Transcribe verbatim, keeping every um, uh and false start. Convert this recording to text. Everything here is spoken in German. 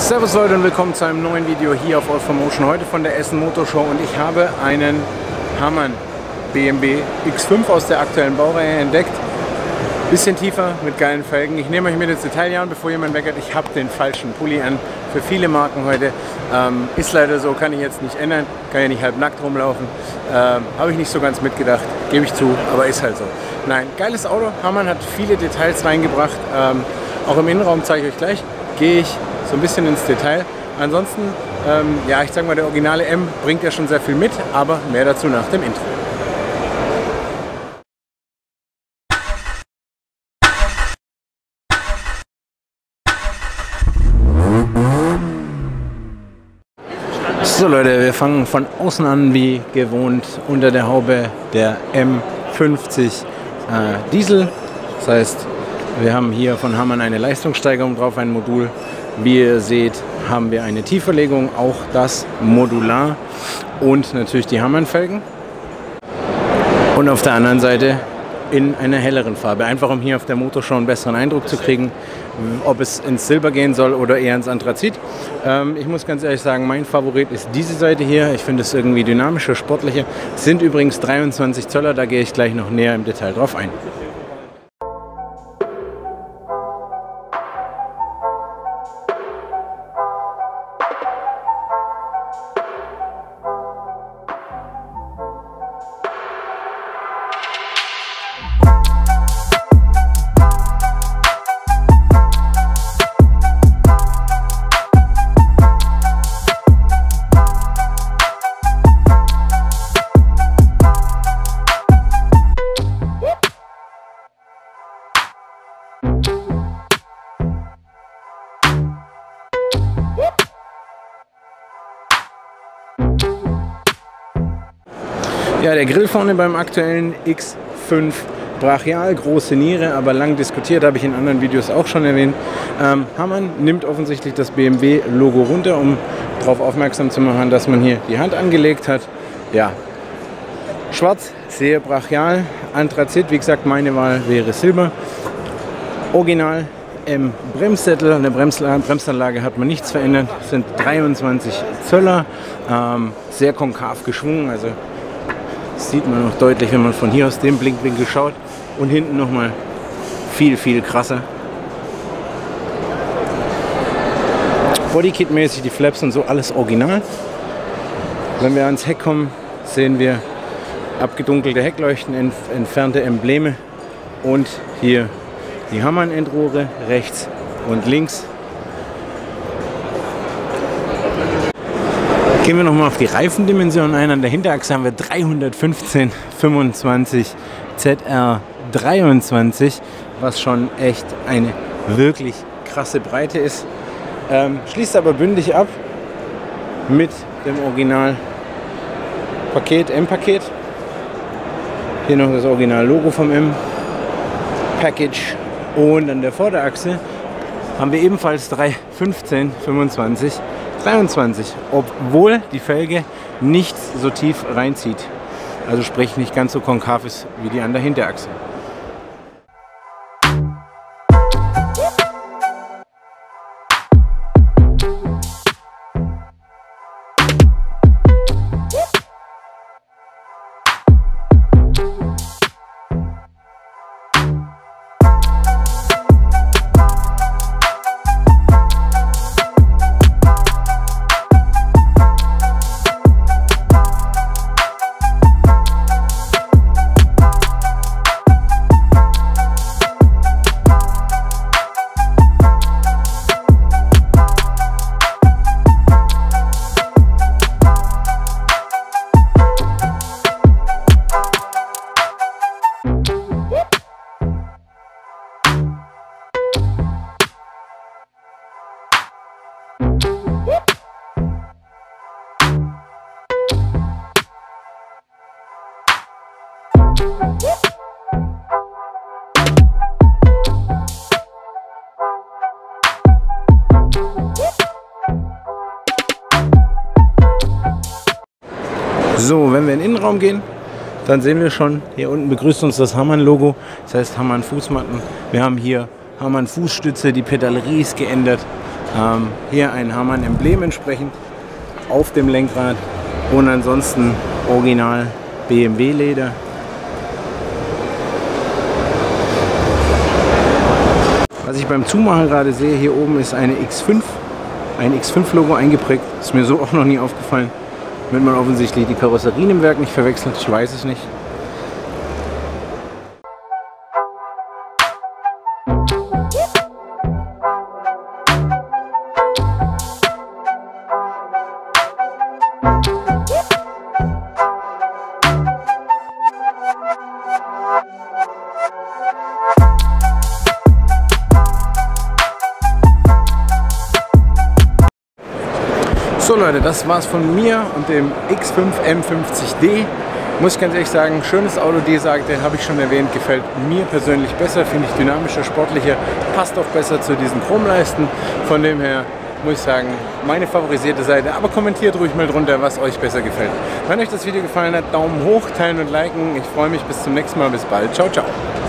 Servus Leute und willkommen zu einem neuen Video hier auf All four Motion. Heute von der Essen Motor Show und ich habe einen Hamann B M W X fünf aus der aktuellen Baureihe entdeckt. Bisschen tiefer mit geilen Felgen. Ich nehme euch mit ins Detail, Jan, bevor jemand meckert, ich habe den falschen Pulli an. Für viele Marken heute. Ähm, ist leider so, kann ich jetzt nicht ändern. Kann ja nicht halb nackt rumlaufen. Ähm, habe ich nicht so ganz mitgedacht, gebe ich zu, aber ist halt so. Nein, geiles Auto. Hamann hat viele Details reingebracht. Ähm, auch im Innenraum zeige ich euch gleich. Gehe ich so ein bisschen ins Detail. Ansonsten, ähm, ja, ich sage mal, der originale M bringt ja schon sehr viel mit, aber mehr dazu nach dem Intro. So Leute, wir fangen von außen an wie gewohnt unter der Haube der M fünfzig äh, Diesel. Das heißt, wir haben hier von Hamann eine Leistungssteigerung drauf, ein Modul. Wie ihr seht, haben wir eine Tieferlegung, auch das modular und natürlich die Hamann-Felgen. Und auf der anderen Seite in einer helleren Farbe, einfach um hier auf der Motorshow einen besseren Eindruck zu kriegen, ob es ins Silber gehen soll oder eher ins Anthrazit. Ähm, ich muss ganz ehrlich sagen, mein Favorit ist diese Seite hier. Ich finde es irgendwie dynamischer, sportlicher. Es sind übrigens dreiundzwanzig Zöller, da gehe ich gleich noch näher im Detail drauf ein. Ja, der Grill vorne beim aktuellen X fünf, brachial, große Niere, aber lang diskutiert, habe ich in anderen Videos auch schon erwähnt. Ähm, Hamann nimmt offensichtlich das B M W-Logo runter, um darauf aufmerksam zu machen, dass man hier die Hand angelegt hat. Ja, schwarz, sehr brachial, Anthrazit, wie gesagt, meine Wahl wäre Silber. Original im Bremssättel, an der Bremsanlage hat man nichts verändert, es sind dreiundzwanzig Zöller, ähm, sehr konkav geschwungen, also das sieht man noch deutlich, wenn man von hier aus dem Blinkwinkel schaut. Und hinten nochmal viel, viel krasser. Bodykit-mäßig, die Flaps und so, alles original. Wenn wir ans Heck kommen, sehen wir abgedunkelte Heckleuchten, entf entfernte Embleme. Und hier die Hamann-Endrohre rechts und links. Gehen wir nochmal auf die Reifendimensionen ein. An der Hinterachse haben wir dreihundertfünfzehn fünfundzwanzig Z R dreiundzwanzig, was schon echt eine wirklich krasse Breite ist. Ähm, schließt aber bündig ab mit dem Original-Paket, M-Paket. Hier noch das Original-Logo vom M-Package. Und an der Vorderachse haben wir ebenfalls dreihundertfünfzehn fünfundzwanzig dreiundzwanzig, obwohl die Felge nicht so tief reinzieht. Also sprich nicht ganz so konkav ist wie die an der Hinterachse. So, wenn wir in den Innenraum gehen, dann sehen wir schon, hier unten begrüßt uns das Hamann-Logo, das heißt Hamann Fußmatten. Wir haben hier Hamann Fußstütze, die Pedalerie ist geändert. Ähm, hier ein Harman-Emblem entsprechend auf dem Lenkrad und ansonsten original B M W-Leder. Was ich beim Zumachen gerade sehe, hier oben ist eine X fünf, ein X fünf Logo eingeprägt. Ist mir so auch noch nie aufgefallen. Wird man offensichtlich die Karosserien im Werk nicht verwechselt, ich weiß es nicht. So Leute, das war's von mir und dem X fünf M fünfzig D. Muss ich ganz ehrlich sagen, schönes Auto, die sagte, habe ich schon erwähnt, gefällt mir persönlich besser, finde ich dynamischer, sportlicher, passt auch besser zu diesen Chromleisten. Von dem her muss ich sagen, meine favorisierte Seite, aber kommentiert ruhig mal drunter, was euch besser gefällt. Wenn euch das Video gefallen hat, Daumen hoch, teilen und liken. Ich freue mich, bis zum nächsten Mal, bis bald. Ciao, ciao.